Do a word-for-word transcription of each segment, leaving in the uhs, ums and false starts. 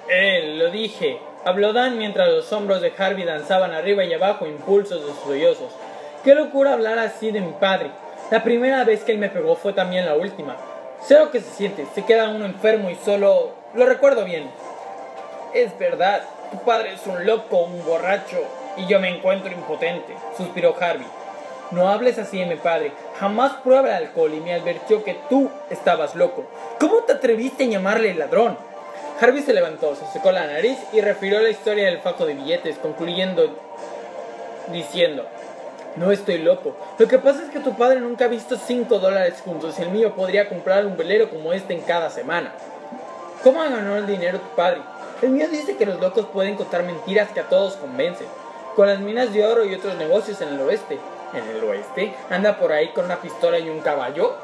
Él, lo dije, habló Dan mientras los hombros de Harvey danzaban arriba y abajo impulsos de sus sollozos. Qué locura hablar así de mi padre. La primera vez que él me pegó fue también la última. Sé lo que se siente, se queda uno enfermo y solo... Lo recuerdo bien. Es verdad, tu padre es un loco, un borracho, y yo me encuentro impotente, suspiró Harvey. No hables así de mi padre, jamás prueba el alcohol y me advirtió que tú estabas loco. ¿Cómo te atreviste a llamarle ladrón? Harvey se levantó, se secó la nariz y refirió la historia del fajo de billetes, concluyendo diciendo: no estoy loco, lo que pasa es que tu padre nunca ha visto cinco dólares juntos y el mío podría comprar un velero como este en cada semana. ¿Cómo ganó el dinero tu padre? El mío dice que los locos pueden contar mentiras que a todos convencen. Con las minas de oro y otros negocios en el oeste. ¿En el oeste? ¿Anda por ahí con una pistola y un caballo?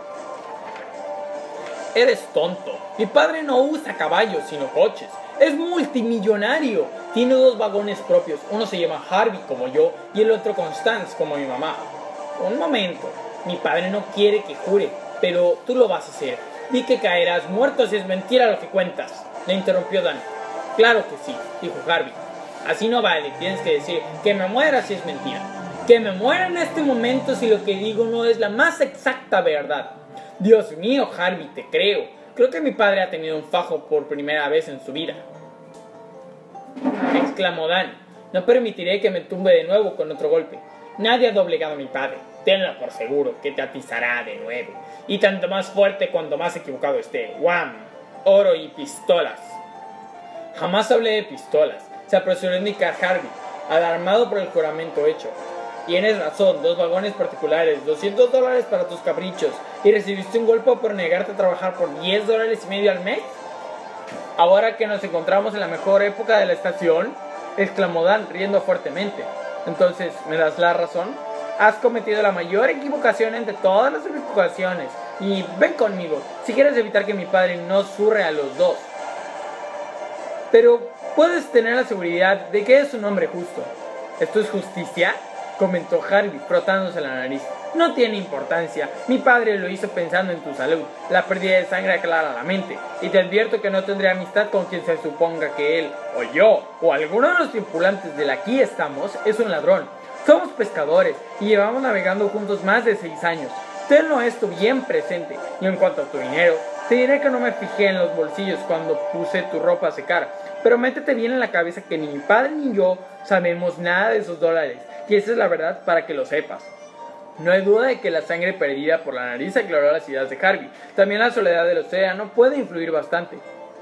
Eres tonto. Mi padre no usa caballos, sino coches. Es multimillonario. Tiene dos vagones propios. Uno se llama Harvey, como yo, y el otro Constance, como mi mamá. Un momento. Mi padre no quiere que jure, pero tú lo vas a hacer. Di que caerás muerto si es mentira lo que cuentas. Le interrumpió Dan. Claro que sí, dijo Harvey. Así no vale, tienes que decir que me muera si es mentira. Que me muera en este momento si lo que digo no es la más exacta verdad. Dios mío, Harvey, te creo. Creo que mi padre ha tenido un fajo por primera vez en su vida. Exclamó Dan. No permitiré que me tumbe de nuevo con otro golpe. Nadie ha doblegado a mi padre. Tenlo por seguro que te atizará de nuevo. Y tanto más fuerte cuanto más equivocado esté. ¡Guam! Oro y pistolas. Jamás hablé de pistolas. Se apresuró a indicar Harvey, alarmado por el juramento hecho. Tienes razón, dos vagones particulares, doscientos dólares para tus caprichos. ¿Y recibiste un golpe por negarte a trabajar por diez dólares y medio al mes? Ahora que nos encontramos en la mejor época de la estación, exclamó Dan, riendo fuertemente. Entonces, ¿me das la razón? Has cometido la mayor equivocación entre todas las equivocaciones. Y ven conmigo, si quieres evitar que mi padre nos zurre a los dos. Pero puedes tener la seguridad de que es un hombre justo. ¿Esto es justicia?, comentó Harvey, frotándose la nariz. No tiene importancia. Mi padre lo hizo pensando en tu salud. La pérdida de sangre aclara la mente. Y te advierto que no tendré amistad con quien se suponga que él, o yo, o alguno de los tripulantes del Aquí Estamos es un ladrón. Somos pescadores y llevamos navegando juntos más de seis años. Tenlo esto bien presente. Y en cuanto a tu dinero, te diré que no me fijé en los bolsillos cuando puse tu ropa a secar. Pero métete bien en la cabeza que ni mi padre ni yo sabemos nada de esos dólares. Y esa es la verdad para que lo sepas. No hay duda de que la sangre perdida por la nariz aclaró las ideas de Harvey. También la soledad del océano puede influir bastante.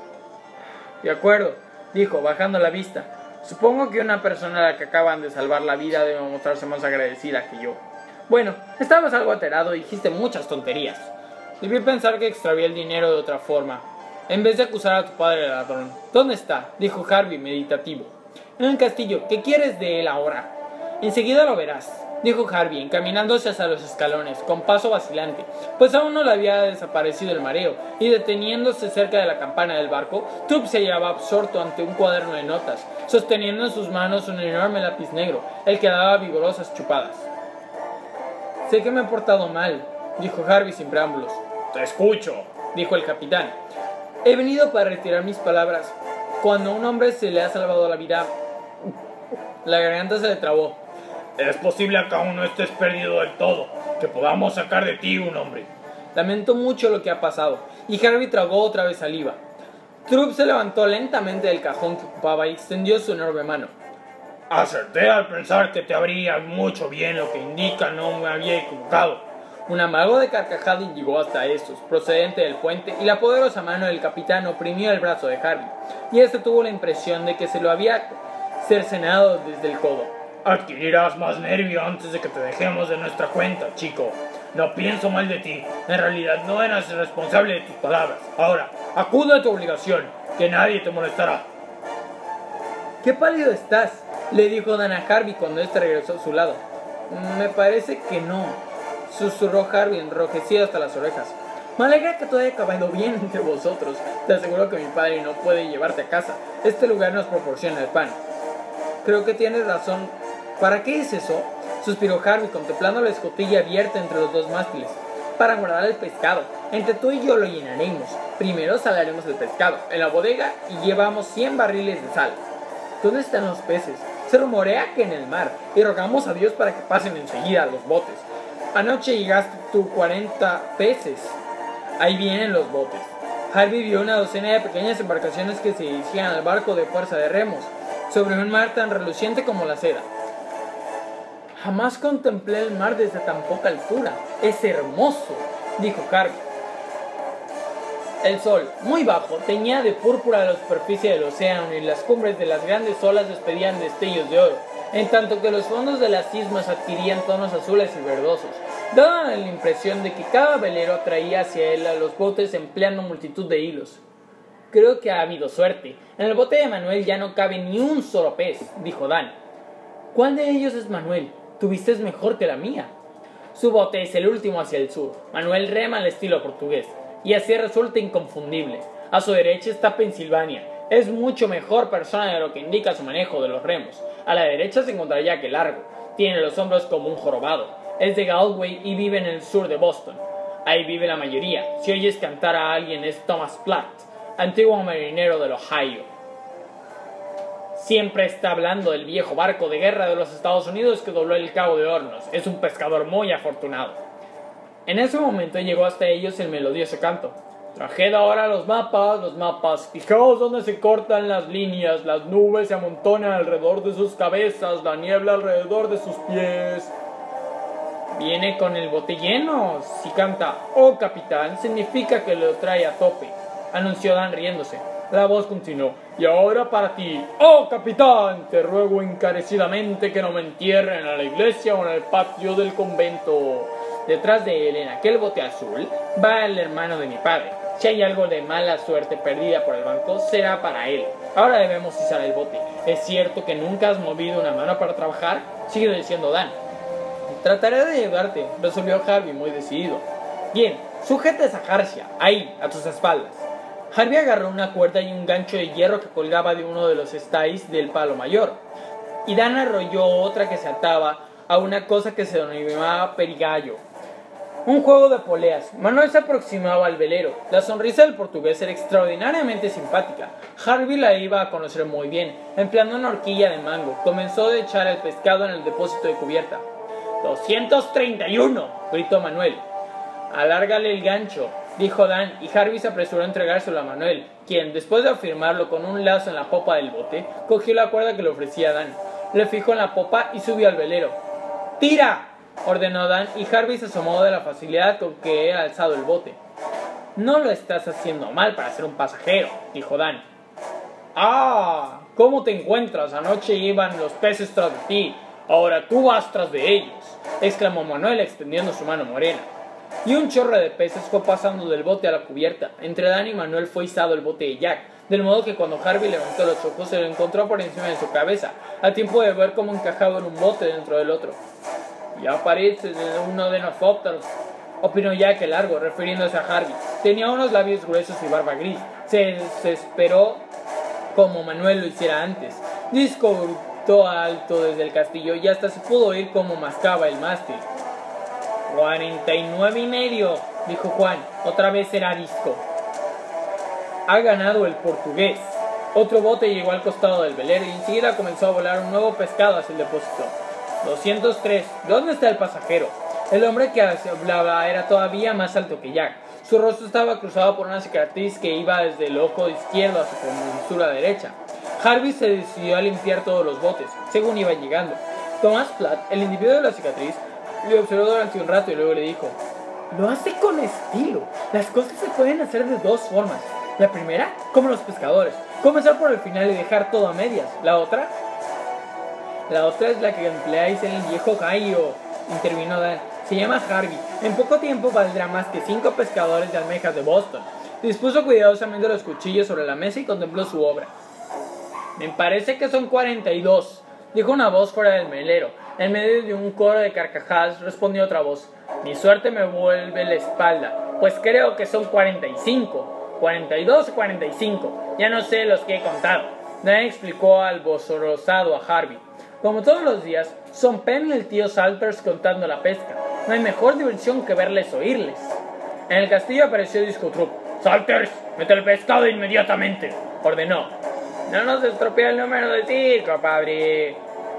De acuerdo, dijo, bajando la vista. Supongo que una persona a la que acaban de salvar la vida debe mostrarse más agradecida que yo. Bueno, estabas algo alterado y dijiste muchas tonterías. Debí pensar que extravié el dinero de otra forma, en vez de acusar a tu padre de ladrón. ¿Dónde está?, dijo Harvey meditativo. En el castillo. ¿Qué quieres de él ahora? Enseguida lo verás, dijo Harvey, encaminándose hacia los escalones, con paso vacilante, pues aún no le había desaparecido el mareo, y deteniéndose cerca de la campana del barco, Tubb se hallaba absorto ante un cuaderno de notas, sosteniendo en sus manos un enorme lápiz negro, el que daba vigorosas chupadas. Sé que me he portado mal, dijo Harvey sin preámbulos. Te escucho, dijo el capitán. He venido para retirar mis palabras. Cuando a un hombre se le ha salvado la vida... La garganta se le trabó. Es posible que aún no estés perdido del todo, que podamos sacar de ti un hombre. Lamento mucho lo que ha pasado, y Harvey tragó otra vez saliva. Tubb se levantó lentamente del cajón que ocupaba y extendió su enorme mano. Acerté al pensar que te habría mucho bien, lo que indica no me había equivocado. Un amago de carcajada llegó hasta estos, procedente del puente, y la poderosa mano del capitán oprimió el brazo de Harvey, y este tuvo la impresión de que se lo había cercenado desde el codo. Adquirirás más nervio antes de que te dejemos de nuestra cuenta, chico. No pienso mal de ti. En realidad no eras responsable de tus palabras. Ahora, acude a tu obligación, que nadie te molestará. ¿Qué pálido estás?, le dijo Dan a Harvey cuando éste regresó a su lado. Me parece que no, susurró Harvey enrojecido hasta las orejas. Me alegra que todo haya acabado bien entre vosotros. Te aseguro que mi padre no puede llevarte a casa. Este lugar nos proporciona el pan. Creo que tienes razón. ¿Para qué es eso?, suspiró Harvey contemplando la escotilla abierta entre los dos mástiles. para guardar el pescado. Entre tú y yo lo llenaremos. Primero salaremos el pescado en la bodega y llevamos cien barriles de sal. ¿Dónde están los peces? Se rumorea que en el mar, y rogamos a Dios para que pasen enseguida los botes. Anoche llegaste tú cuarenta peces. Ahí vienen los botes. Harvey vio una docena de pequeñas embarcaciones que se dirigían al barco de fuerza de remos, sobre un mar tan reluciente como la seda. Jamás contemplé el mar desde tan poca altura. Es hermoso, dijo Harvey. El sol, muy bajo, teñía de púrpura la superficie del océano y las cumbres de las grandes olas despedían destellos de oro, en tanto que los fondos de las ismas adquirían tonos azules y verdosos. Daba la impresión de que cada velero atraía hacia él a los botes empleando multitud de hilos. Creo que ha habido suerte. En el bote de Manuel ya no cabe ni un solo pez, dijo Dan. ¿Cuál de ellos es Manuel? Tu vista es mejor que la mía. Su bote es el último hacia el sur. Manuel rema al estilo portugués, y así resulta inconfundible. A su derecha está Pensilvania. Es mucho mejor persona de lo que indica su manejo de los remos. A la derecha se encontrará Jack el Largo. Tiene los hombros como un jorobado. Es de Galway y vive en el sur de Boston. Ahí vive la mayoría. Si oyes cantar a alguien es Thomas Platt, antiguo marinero del Ohio. Siempre está hablando del viejo barco de guerra de los Estados Unidos que dobló el Cabo de Hornos. Es un pescador muy afortunado. En ese momento llegó hasta ellos el melodioso canto. Trajed ahora los mapas, los mapas. Fijaos dónde se cortan las líneas. Las nubes se amontonan alrededor de sus cabezas, la niebla alrededor de sus pies. Viene con el bote lleno. Si canta "Oh capitán", significa que lo trae a tope, anunció Dan riéndose. La voz continuó: y ahora para ti, oh capitán, te ruego encarecidamente que no me entierren en la iglesia o en el patio del convento. Detrás de él, en aquel bote azul, va el hermano de mi padre. Si hay algo de mala suerte perdida por el banco, será para él. Ahora debemos izar el bote. ¿Es cierto que nunca has movido una mano para trabajar?, siguió diciendo Dan. Trataré de ayudarte, resolvió Harvey muy decidido. Bien, sujetes a Harcia, ahí, a tus espaldas. Harvey agarró una cuerda y un gancho de hierro que colgaba de uno de los estáis del palo mayor, y Dan arrolló otra que se ataba a una cosa que se denominaba perigallo. Un juego de poleas. Manuel se aproximaba al velero. La sonrisa del portugués era extraordinariamente simpática. Harvey la iba a conocer muy bien. Empleando una horquilla de mango, comenzó a echar el pescado en el depósito de cubierta. ¡doscientos treinta y uno! gritó Manuel. Alárgale el gancho, dijo Dan, y Harvey se apresuró a entregárselo a Manuel, quien, después de afirmarlo con un lazo en la popa del bote, cogió la cuerda que le ofrecía Dan, le fijó en la popa y subió al velero. ¡Tira!, ordenó Dan, y Harvey se asomó de la facilidad con que era alzado el bote. No lo estás haciendo mal para ser un pasajero, dijo Dan. ¡Ah! ¿Cómo te encuentras? Anoche iban los peces tras de ti, ahora tú vas tras de ellos, exclamó Manuel extendiendo su mano morena. Y un chorro de peces fue pasando del bote a la cubierta. Entre Dan y Manuel fue izado el bote de Jack, del modo que cuando Harvey levantó los ojos se lo encontró por encima de su cabeza, a tiempo de ver cómo encajaba en un bote dentro del otro. Ya parece uno de nosotros, opinó Jack el Largo, refiriéndose a Harvey. Tenía unos labios gruesos y barba gris. Se desesperó como Manuel lo hiciera antes. Discurrió alto desde el castillo y hasta se pudo oír cómo mascaba el mástil. Cuarenta y nueve y medio, dijo Juan. Otra vez será disco. Ha ganado el portugués. Otro bote llegó al costado del velero y enseguida comenzó a volar un nuevo pescado hacia el depósito. doscientos tres. ¿Dónde está el pasajero? El hombre que hablaba era todavía más alto que Jack. Su rostro estaba cruzado por una cicatriz que iba desde el ojo izquierdo a su comisura derecha. Harvey se decidió a limpiar todos los botes, según iba llegando. Thomas Platt, el individuo de la cicatriz, le observó durante un rato y luego le dijo: lo hace con estilo. Las cosas se pueden hacer de dos formas. La primera, como los pescadores, comenzar por el final y dejar todo a medias. La otra... La otra es la que empleáis en el viejo gallo, intervino Dan. Se llama Harvey. En poco tiempo valdrá más que cinco pescadores de almejas de Boston. Dispuso cuidadosamente los cuchillos sobre la mesa y contempló su obra. Me parece que son cuarenta y dos, dijo una voz fuera del velero. En medio de un coro de carcajadas respondió otra voz. Mi suerte me vuelve la espalda, pues creo que son cuarenta y cinco. cuarenta y dos o cuarenta y cinco. Ya no sé los que he contado. Dan explicó alborozado a Harvey. Como todos los días, son Penn y el tío Salters contando la pesca. No hay mejor diversión que verles oírles. En el castillo apareció Disco Troop. «Salters, mete el pescado inmediatamente», ordenó. «No nos estropea el número de circo, padre».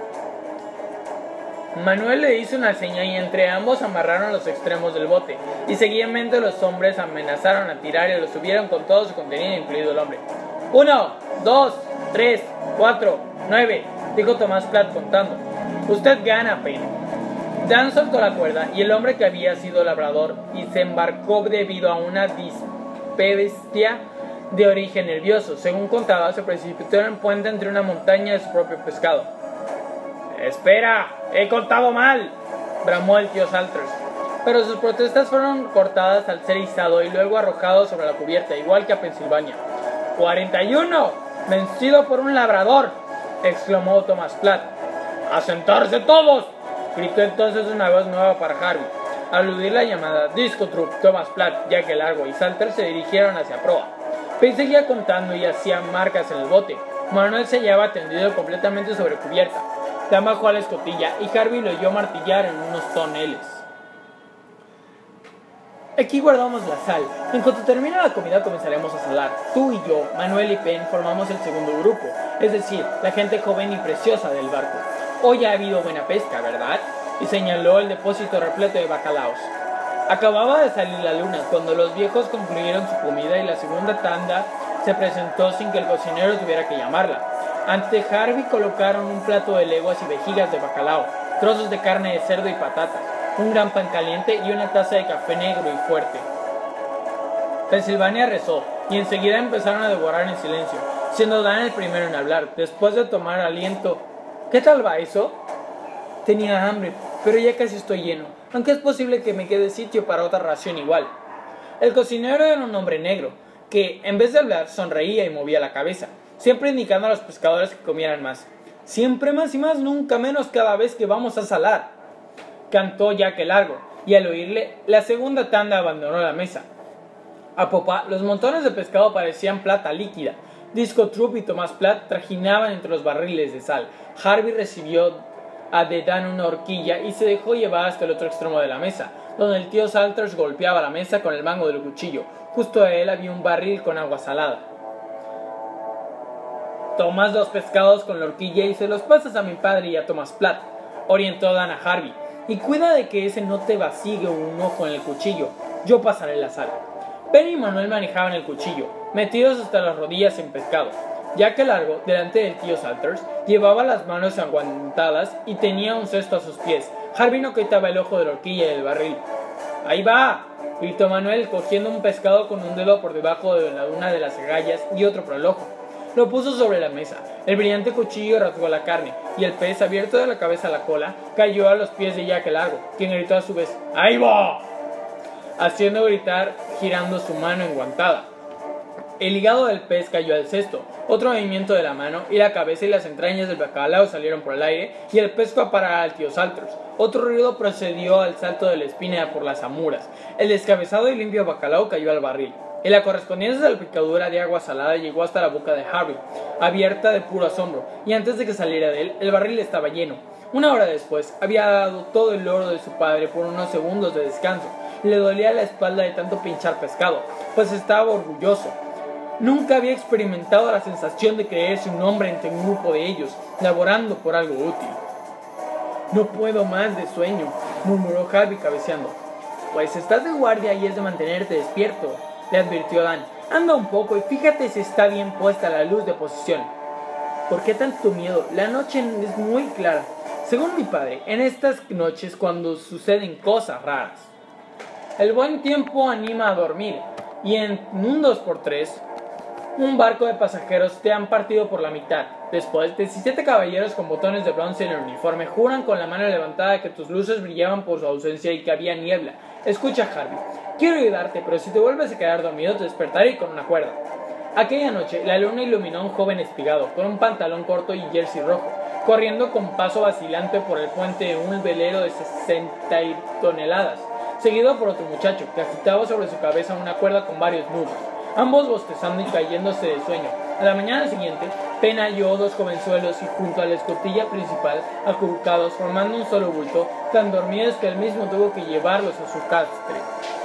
Manuel le hizo una seña y entre ambos amarraron los extremos del bote, y seguidamente los hombres amenazaron a tirar y lo subieron con todo su contenido, incluido el hombre. «Uno, dos, tres, cuatro, nueve», dijo Tomás Platt contando. «Usted gana, Penny». Dan soltó la cuerda y el hombre que había sido labrador y se embarcó debido a una dispepsia de origen nervioso. Según contaba, se precipitó en el puente entre una montaña de su propio pescado. «¡Espera! ¡He contado mal!», bramó el tío Salters. Pero sus protestas fueron cortadas al ser izado y luego arrojado sobre la cubierta, igual que a Pensilvania. «¡cuarenta y uno! ¡Vencido por un labrador!», exclamó Thomas Platt. «¡A sentarse todos!», gritó entonces una voz nueva para Harvey. Al aludir la llamada, Disco Troop, Thomas Platt, Jack el Largo y Salters se dirigieron hacia proa. Penn seguía contando y hacía marcas en el bote. Manuel se hallaba tendido completamente sobre cubierta. Dan bajó a la escotilla y Harvey lo oyó martillar en unos toneles. «Aquí guardamos la sal. En cuanto termine la comida comenzaremos a salar. Tú y yo, Manuel y Penn, formamos el segundo grupo, es decir, la gente joven y preciosa del barco. Hoy ha habido buena pesca, ¿verdad?», y señaló el depósito repleto de bacalaos. Acababa de salir la luna cuando los viejos concluyeron su comida y la segunda tanda se presentó sin que el cocinero tuviera que llamarla. Ante Harvey colocaron un plato de leguas y vejigas de bacalao, trozos de carne de cerdo y patatas, un gran pan caliente y una taza de café negro y fuerte. Pensilvania rezó, y enseguida empezaron a devorar en silencio, siendo Dan el primero en hablar. Después de tomar aliento, «¿Qué tal va eso?». «Tenía hambre, pero ya casi estoy lleno, aunque es posible que me quede sitio para otra ración igual». El cocinero era un hombre negro, que, en vez de hablar, sonreía y movía la cabeza, siempre indicando a los pescadores que comieran más. «Siempre más y más, nunca menos cada vez que vamos a salar», cantó Jack el Largo, y al oírle, la segunda tanda abandonó la mesa. A popa, los montones de pescado parecían plata líquida. Disco Troop y Thomas Platt trajinaban entre los barriles de sal. Harvey recibió a de Dan una horquilla y se dejó llevar hasta el otro extremo de la mesa, donde el tío Salters golpeaba la mesa con el mango del cuchillo. Justo a él había un barril con agua salada. «Tomas los pescados con la horquilla y se los pasas a mi padre y a Thomas Platt», orientó Dan a Harvey. «Y cuida de que ese no te vacíe un ojo en el cuchillo. Yo pasaré la sal». Penn y Manuel manejaban el cuchillo, metidos hasta las rodillas en pescado. Jack el Largo, delante del tío Salters, llevaba las manos aguantadas y tenía un cesto a sus pies. Harvey no quitaba el ojo de la horquilla y del barril. «¡Ahí va!», gritó Manuel, cogiendo un pescado con un dedo por debajo de una de las agallas y otro por el ojo. Lo puso sobre la mesa. El brillante cuchillo rasgó la carne, y el pez, abierto de la cabeza a la cola, cayó a los pies de Jack el Largo, quien gritó a su vez «¡Ahí va!», haciendo gritar, girando su mano enguantada. El hígado del pez cayó al cesto, otro movimiento de la mano, y la cabeza y las entrañas del bacalao salieron por el aire, y el pez fue a parar al tío Salters. Otro ruido procedió al salto de la espina por las amuras. El descabezado y limpio bacalao cayó al barril. Y la correspondiente salpicadura de agua salada llegó hasta la boca de Harvey, abierta de puro asombro, y antes de que saliera de él, el barril estaba lleno. Una hora después, había dado todo el oro de su padre por unos segundos de descanso, y le dolía la espalda de tanto pinchar pescado, pues estaba orgulloso. Nunca había experimentado la sensación de creerse un hombre entre un grupo de ellos, laborando por algo útil. «No puedo más de sueño», murmuró Harvey cabeceando. «Pues estás de guardia y es de mantenerte despierto», le advirtió Dan. «Anda un poco y fíjate si está bien puesta la luz de posición». «¿Por qué tanto miedo? La noche es muy clara. Según mi padre, en estas noches cuando suceden cosas raras. El buen tiempo anima a dormir, y en un dos por tres, un barco de pasajeros te han partido por la mitad. Después, diecisiete caballeros con botones de bronce en el uniforme juran con la mano levantada que tus luces brillaban por su ausencia y que había niebla. Escucha, Harvey, quiero ayudarte, pero si te vuelves a quedar dormido te despertaré con una cuerda». Aquella noche, la luna iluminó a un joven espigado, con un pantalón corto y jersey rojo, corriendo con paso vacilante por el puente de un velero de sesenta toneladas, seguido por otro muchacho, que agitaba sobre su cabeza una cuerda con varios nudos, ambos bostezando y cayéndose de sueño. A la mañana siguiente, Penn halló dos jovenzuelos y junto a la escotilla principal, acurrucados, formando un solo bulto, tan dormidos que él mismo tuvo que llevarlos a su castre.